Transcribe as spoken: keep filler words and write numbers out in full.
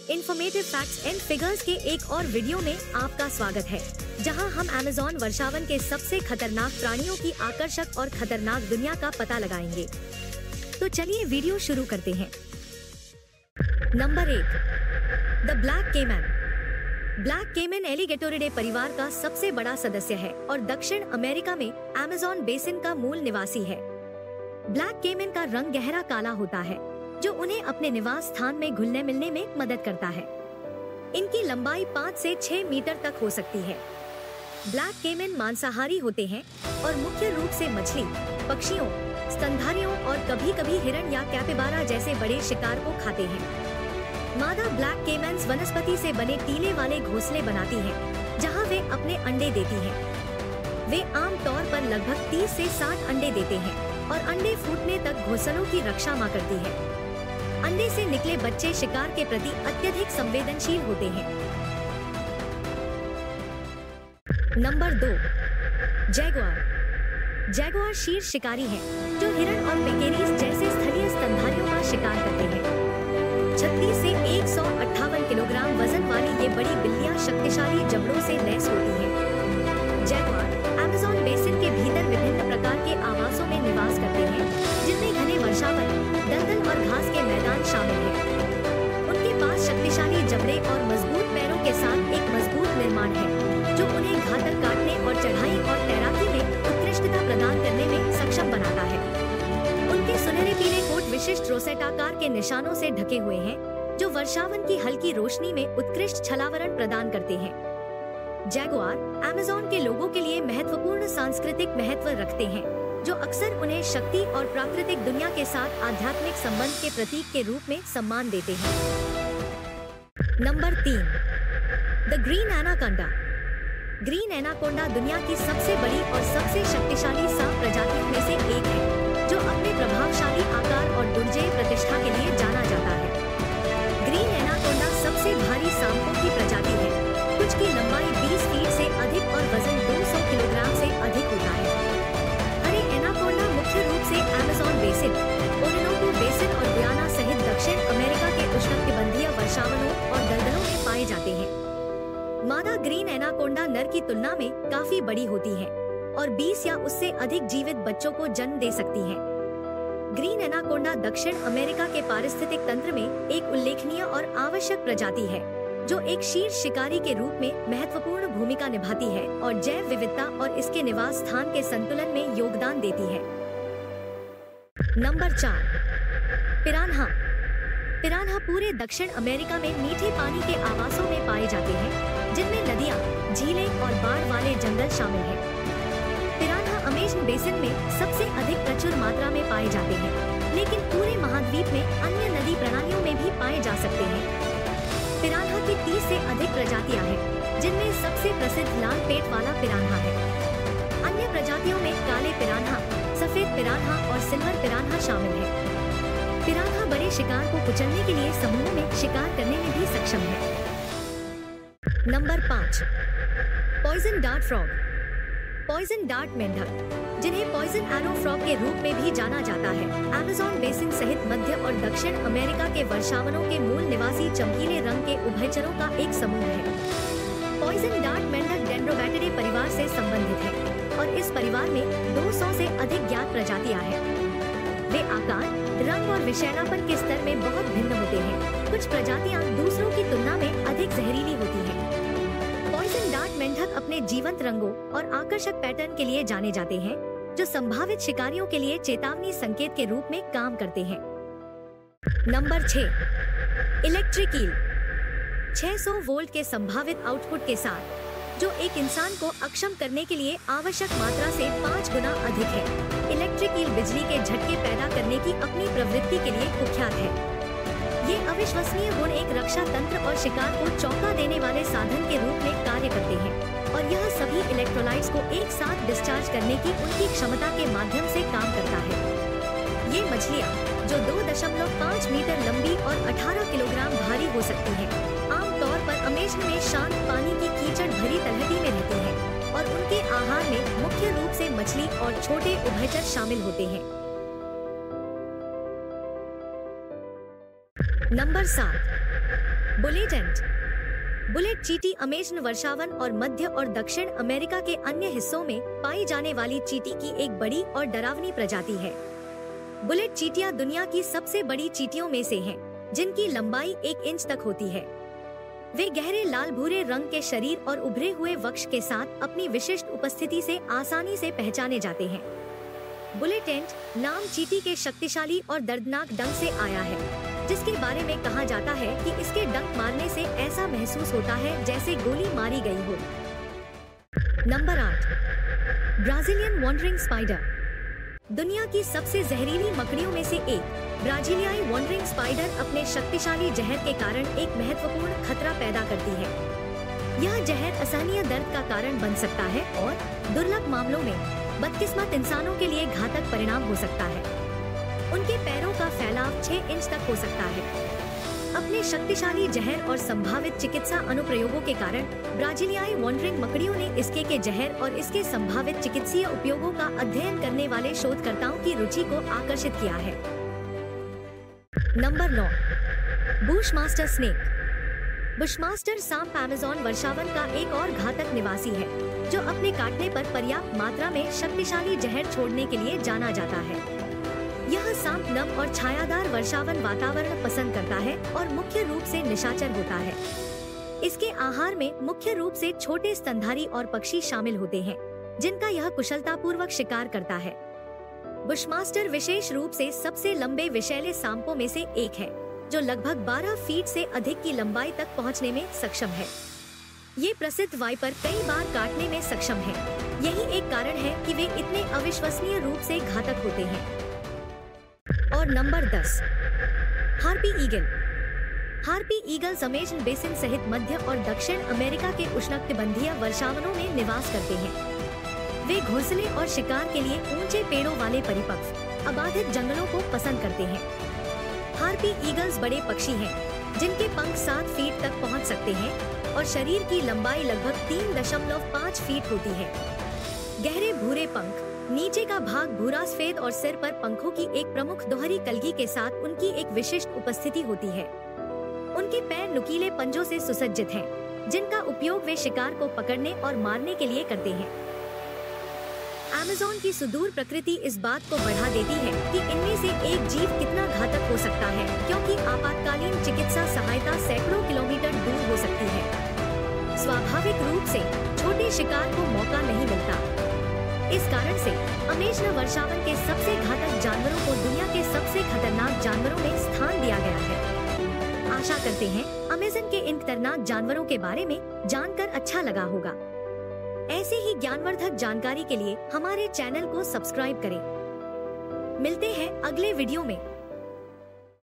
Informative facts and figures के एक और वीडियो में आपका स्वागत है, जहां हम अमेज़न वर्षावन के सबसे खतरनाक प्राणियों की आकर्षक और खतरनाक दुनिया का पता लगाएंगे। तो चलिए वीडियो शुरू करते हैं। नंबर एक, the black caiman. Black caiman Alligatoridae परिवार का सबसे बड़ा सदस्य है और दक्षिण अमेरिका में अमेज़न बेसिन का मूल निवासी है। ब्लैक केमैन का रंग गहरा काला होता है, जो उन्हें अपने निवास स्थान में घुलने मिलने में मदद करता है। इनकी लंबाई पाँच से छह मीटर तक हो सकती है। ब्लैक केमैन मांसाहारी होते हैं और मुख्य रूप से मछली, पक्षियों, स्तनधारियों और कभी-कभी हिरण या कैपिबारा जैसे बड़े शिकार को खाते हैं। मादा ब्लैक केमैन्स वनस्पति से बने टीले वाले घोंसले बनाती हैं, जहां वे अपने अंडे देती हैं। वे आम तौर पर लगभग तीस से साठ अंडे देते हैं और अंडे फूटने तक घोंसलों की रक्षा मां करती है। अंडे से निकले बच्चे शिकार के प्रति अत्यधिक संवेदनशील होते हैं। नंबर दो, जैगुआर। जैगुआर शीर्ष शिकारी हैं, जो हिरण और पेकेरीज जैसे स्थलीय स्तनधारियों का शिकार करते हैं। छत्तीस से एक सौ अट्ठावन किलोग्राम वजन वाली ये बड़ी बिल्लियां शक्तिशाली जबड़ों से लैस होती हैं। जैगुआर अमेज़न बेसिन के भीतर विभिन्न प्रकार के आवासों में निवास करते हैं, जिनमें घने वर्षावन, दलदल और घास के मैदान शामिल हैं। उनके पास शक्तिशाली जबड़े और मजबूत पैरों के साथ एक मजबूत निर्माण है, जो उन्हें घातक काटने और चढ़ाई और तैराकी में उत्कृष्टता प्रदान करने में सक्षम बनाता है। उनके सुनहरे पीले कोट विशिष्ट रोसेटाकार के निशानों से ढके हुए हैं, जो वर्षावन की हल्की रोशनी में उत्कृष्ट छलावरण प्रदान करते हैं। जैगुआर अमेज़न के लोगों के लिए महत्वपूर्ण सांस्कृतिक महत्व रखते हैं, जो अक्सर उन्हें शक्ति और प्राकृतिक दुनिया के साथ आध्यात्मिक संबंध के प्रतीक के रूप में सम्मान देते हैं। नंबर तीन, the green anaconda. Green anaconda दुनिया की सबसे बड़ी और सबसे शक्तिशाली सांप प्रजातियों में से एक है, जो अपने प्रभावशाली आकार और दुर्जेय प्रतिष्ठा के लिए जाना जाता है। ग्रीन एनाकोंडा सबसे भारी सांपों की प्रजाति है, कुछ की लंबाई बीस फीट से अधिक और वजन दो सौ किलोग्राम से अधिक होता है। हरे एनाकोंडा मुख्य रूप से अमेज़न बेसिन, ओरिनोको बेसिन और गुयाना सहित दक्षिण अमेरिका के उष्णकटिबंधीय वर्षावनों और दलदलों में पाए जाते हैं। मादा ग्रीन एनाकोंडा नर की तुलना में काफी बड़ी होती है और बीस या उससे अधिक जीवित बच्चों को जन्म दे सकती है। ग्रीन एनाकोंडा दक्षिण अमेरिका के पारिस्थितिक तंत्र में एक उल्लेखनीय और आवश्यक प्रजाति है, जो एक शीर्ष शिकारी के रूप में महत्वपूर्ण भूमिका निभाती है और जैव विविधता और इसके निवास स्थान के संतुलन में योगदान देती है। नंबर चार, पिरान्हा। पिरान्हा पूरे दक्षिण अमेरिका में मीठे पानी के आवासों में पाए जाते हैं, जिनमें नदियां, झीलें और बाढ़ वाले जंगल शामिल हैं। पिरान्हा अमेज़न बेसिन में सबसे अधिक प्रचुर मात्रा में पाए जाते हैं, लेकिन पूरे महाद्वीप में अन्य नदी प्रणालियों में भी पाए जा सकते हैं। पिरान्हा की तीस से अधिक प्रजातियां हैं, जिनमें सबसे प्रसिद्ध लाल पेट वाला पिरान्हा है। अन्य प्रजातियों में काले पिरान्हा, सफेद पिरान्हा और सिल्वर पिरान्हा शामिल है। पिरान्हा बड़े शिकार को कुचलने के लिए समूह में शिकार करने में भी सक्षम है। नंबर पाँच, poison dart frog. Poison dart मेंढक, जिन्हें पॉइजन एरो फ्रॉग के रूप में भी जाना जाता है, अमेज़न बेसिन सहित मध्य और दक्षिण अमेरिका के वर्षावनों के मूल निवासी चमकीले रंग के उभयचरों का एक समूह है। पॉइजन डार्ट मेंढक डेंड्रोबैटिडे परिवार से संबंधित है और इस परिवार में दो सौ से अधिक ज्ञात प्रजातियां हैं। वे आकार, रंग और विषैलापन के स्तर में बहुत भिन्न होते हैं। कुछ प्रजातियां दूसरों की तुलना में अधिक जहरीली होती हैं। पॉइजन डार्ट मेंढक अपने जीवंत रंगों और आकर्षक पैटर्न के लिए जाने जाते हैं, जो संभावित शिकारियों के लिए चेतावनी संकेत के रूप में काम करते हैं। नंबर छह, इलेक्ट्रिक ईल। छह सौ वोल्ट के संभावित आउटपुट के साथ, जो एक इंसान को अक्षम करने के लिए आवश्यक मात्रा से पाँच गुना अधिक है, इलेक्ट्रिक ईल बिजली के झटके पैदा करने की अपनी प्रवृत्ति के लिए कुख्यात है। ये अविश्वसनीय गुण एक रक्षा तंत्र और शिकार को चौंका देने वाले साधन के रूप में कार्य करते हैं, और यह सभी इलेक्ट्रोलाइट्स को एक साथ डिस्चार्ज करने की उनकी क्षमता के माध्यम से काम करता है। ये मछलियाँ, जो दो दशमलव पाँच मीटर लंबी और अठारह किलोग्राम भारी हो सकती हैं, आमतौर पर अमेज़न में शांत पानी की कीचड़ भरी तलहटी में रहती हैं और उनके आहार में मुख्य रूप से मछली और छोटे उभयचर शामिल होते हैं। नंबर सात, बुलेट एंट। बुलेट चींटी अमेज़न वर्षावन और मध्य और दक्षिण अमेरिका के अन्य हिस्सों में पाई जाने वाली चींटी की एक बड़ी और डरावनी प्रजाति है। बुलेट चींटियां दुनिया की सबसे बड़ी चींटियों में से हैं, जिनकी लंबाई एक इंच तक होती है। वे गहरे लाल भूरे रंग के शरीर और उभरे हुए वक्ष के साथ अपनी विशिष्ट उपस्थिति से आसानी से पहचाने जाते हैं। बुलेट एंट नाम चींटी के शक्तिशाली और दर्दनाक डंक से आया है, जिसके बारे में कहा जाता है कि इसके डंक मारने से ऐसा महसूस होता है जैसे गोली मारी गई हो। नंबर आठ, ब्राजीलियन वॉन्डरिंग स्पाइडर। दुनिया की सबसे जहरीली मकड़ियों में से एक ब्राजीलियाई वॉन्डरिंग स्पाइडर अपने शक्तिशाली जहर के कारण एक महत्वपूर्ण खतरा पैदा करती है। यह जहर असहनीय दर्द का कारण बन सकता है और दुर्लभ मामलों में बदकिस्मत इंसानों के लिए घातक परिणाम हो सकता है। उनके पैरों का फैलाव छह इंच तक हो सकता है। अपने शक्तिशाली जहर और संभावित चिकित्सा अनुप्रयोगों के कारण ब्राजीलियाई वॉन्डरिंग मकड़ियों ने इसके के जहर और इसके संभावित चिकित्सीय उपयोगों का अध्ययन करने वाले शोधकर्ताओं की रुचि को आकर्षित किया है। नंबर नौ, बुशमास्टर स्नेक। बुशमास्टर सांप अमेज़न वर्षावन का एक और घातक निवासी है, जो अपने काटने पर पर्याप्त मात्रा में शक्तिशाली जहर छोड़ने के लिए जाना जाता है। यह सांप नम और छायादार वर्षावन वातावरण पसंद करता है और मुख्य रूप से निशाचर होता है। इसके आहार में मुख्य रूप से छोटे स्तनधारी और पक्षी शामिल होते हैं, जिनका यह कुशलतापूर्वक शिकार करता है। बुशमास्टर विशेष रूप से सबसे लंबे विषैले सांपों में से एक है, जो लगभग बारह फीट से अधिक की लंबाई तक पहुंचने में सक्षम है। ये प्रसिद्ध वाइपर कई बार काटने में सक्षम है। यही एक कारण है कि वे इतने अविश्वसनीय रूप से घातक होते हैं। और नंबर दस, harpy eagle. Harpy eagles Amazon basin सहित मध्य और दक्षिण अमेरिका के उष्णकटिबंधीय वर्षावनों में निवास करते हैं। वे घोंसले और शिकार के लिए ऊंचे पेड़ों वाले परिपक्व अबाधित जंगलों को पसंद करते हैं। हार्पी ईगल्स बड़े पक्षी हैं, जिनके पंख सात फीट तक पहुंच सकते हैं और शरीर की लंबाई लगभग तीन दशमलव पाँच फीट होती है। गहरे भूरे पंख, नीचे का भाग भूरा सफेद और सिर पर पंखों की एक प्रमुख दोहरी कलगी के साथ उनकी एक विशिष्ट उपस्थिति होती है। उनके पैर नुकीले पंजों से सुसज्जित हैं, जिनका उपयोग वे शिकार को पकड़ने और मारने के लिए करते हैं। अमेज़न की सुदूर प्रकृति इस बात को बढ़ा देती है कि इनमें से एक जीव कितना घातक हो सकता है, क्योंकि आपातकालीन चिकित्सा सहायता सैकड़ों किलोमीटर दूर हो सकती है। स्वाभाविक रूप से छोटे शिकार को मौका नहीं मिलता। इस कारण से अमेज़न वर्षावन के सबसे घातक जानवरों को दुनिया के सबसे खतरनाक जानवरों में स्थान दिया गया है। आशा करते हैं अमेज़न के इन खतरनाक जानवरों के बारे में जानकर अच्छा लगा होगा। ऐसे ही ज्ञानवर्धक जानकारी के लिए हमारे चैनल को सब्सक्राइब करें। मिलते हैं अगले वीडियो में।